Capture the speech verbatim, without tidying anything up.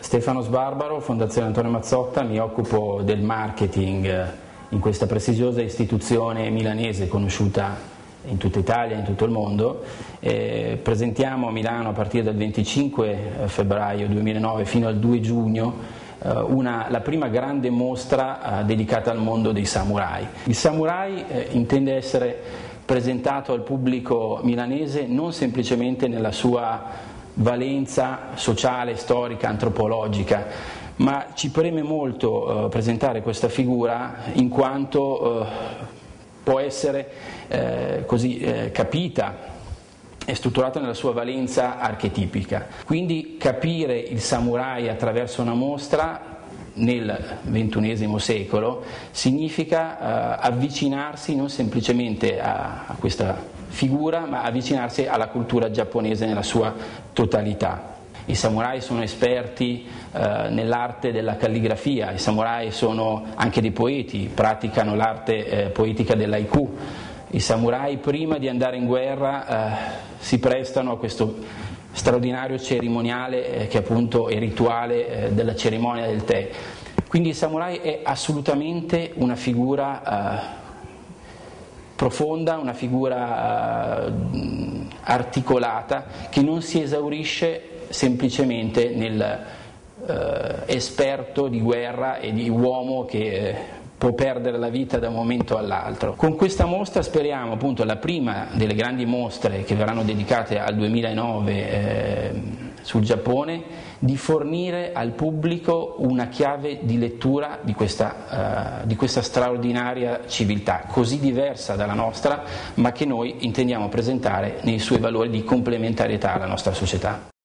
Stefano Sbarbaro, Fondazione Antonio Mazzotta, mi occupo del marketing in questa prestigiosa istituzione milanese conosciuta in tutta Italia e in tutto il mondo. Eh, presentiamo a Milano a partire dal venticinque febbraio duemilanove fino al due giugno eh, una, la prima grande mostra eh, dedicata al mondo dei samurai. Il samurai eh, intende essere presentato al pubblico milanese non semplicemente nella sua valenza sociale, storica, antropologica, ma ci preme molto eh, presentare questa figura in quanto eh, può essere eh, così eh, capita e strutturata nella sua valenza archetipica. Quindi capire il samurai attraverso una mostra nel ventunesimo secolo significa eh, avvicinarsi non semplicemente a, a questa figura, ma avvicinarsi alla cultura giapponese nella sua totalità. I samurai sono esperti eh, nell'arte della calligrafia, i samurai sono anche dei poeti, praticano l'arte eh, poetica dell'haiku. I samurai prima di andare in guerra eh, si prestano a questo straordinario cerimoniale eh, che appunto è il rituale eh, della cerimonia del tè. Quindi il samurai è assolutamente una figura eh, profonda, una figura eh, articolata che non si esaurisce semplicemente nel eh, esperto di guerra e di uomo che eh, può perdere la vita da un momento all'altro. Con questa mostra speriamo, appunto, la prima delle grandi mostre che verranno dedicate al duemilanove eh, sul Giappone, di fornire al pubblico una chiave di lettura di questa, uh, di questa straordinaria civiltà, così diversa dalla nostra, ma che noi intendiamo presentare nei suoi valori di complementarietà alla nostra società.